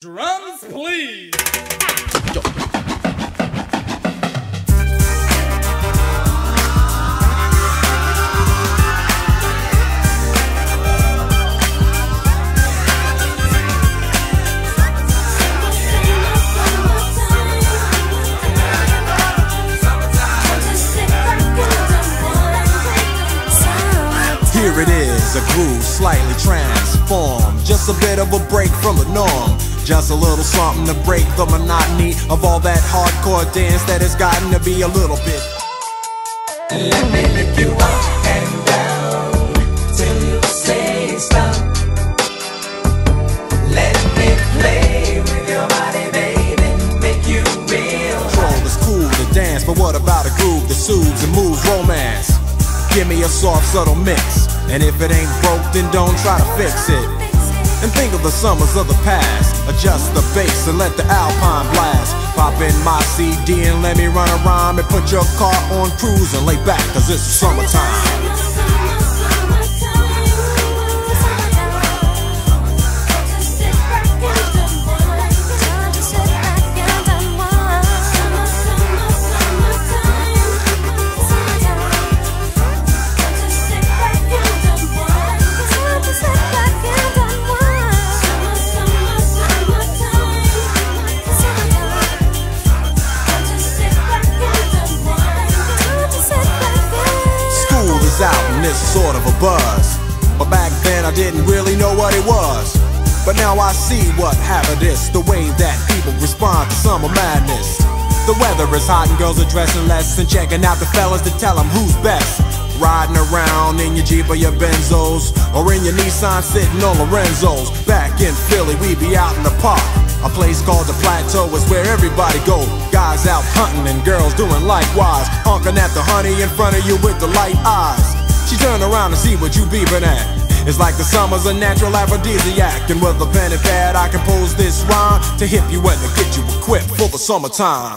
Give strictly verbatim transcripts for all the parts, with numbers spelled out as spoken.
Drums, please. Yo. Here it is, a groove slightly transformed. Just a bit of a break from the norm. Just a little something to break the monotony of all that hardcore dance that has gotten to be a little bit. Let me lick you up and down till you say stop. Let me play with your body, baby, make you real. Control is cool to dance, but what about a groove that soothes and moves romance? Give me a soft, subtle mix, and if it ain't broke, then don't try to fix it. And think of the summers of the past. Adjust the bass and let the alpine blast. Pop in my C D and let me run around and put your car on cruise and lay back, cause it's summertime. Out and it's sort of a buzz, but back then I didn't really know what it was. But now I see what happened is the way that people respond to summer madness. The weather is hot and girls are dressing less and checking out the fellas to tell them who's best. Riding around in your Jeep or your Benzos, or in your Nissan sitting on Lorenzo's. Back in Philly we be out in the park. A place called the Plateau is where everybody go. Guys out hunting and girls doing likewise, honking at the honey in front of you with the light eyes. She turn around and see what you beeping at. It's like the summer's a natural aphrodisiac, and with a pen and pad I compose this rhyme to hip you and to get you equipped for the summertime.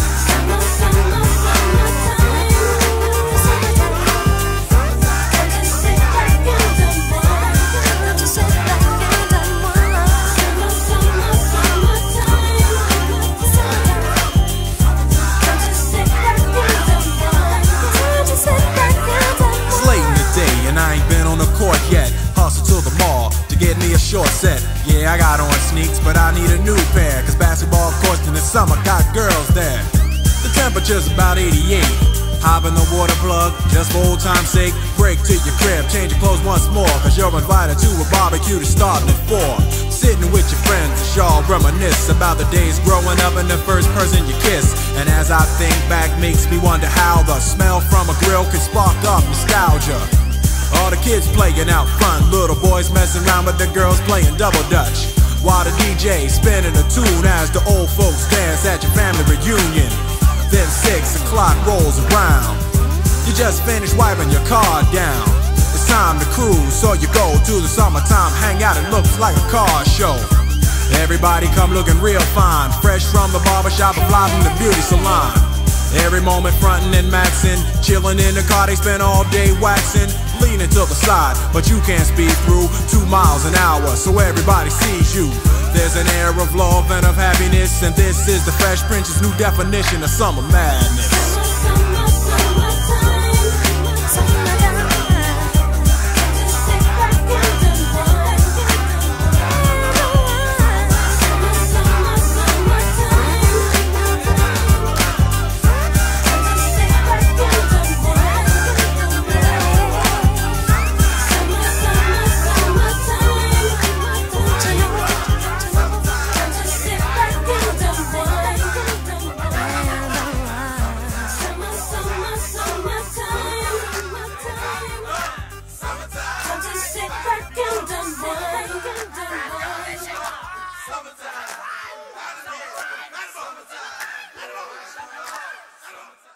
Yet, hustle to the mall to get me a short set. Yeah, I got on sneaks, but I need a new pair, cause basketball courts in the summer got girls there. The temperature's about eighty-eight. Hop in the water plug, just for old time's sake. Break to your crib, change your clothes once more, cause you're invited to a barbecue that's starting at four. Sitting with your friends as y'all reminisce about the days growing up and the first person you kiss. And as I think back, makes me wonder how the smell from a grill can spark up nostalgia. All the kids playing out front, little boys messing around with the girls playing double dutch, while the D J spinning a tune as the old folks dance at your family reunion. Then six o'clock rolls around, you just finished wiping your car down. It's time to cruise, so you go to the summertime hangout. It looks like a car show. Everybody come looking real fine, fresh from the barbershop or fly from the beauty salon. Every moment frontin' and maxin', chillin' in the car they spend all day waxin', leaning to the side, but you can't speed through two miles an hour, so everybody sees you. There's an air of love and of happiness, and this is the Fresh Prince's new definition of summer madness. Summertime.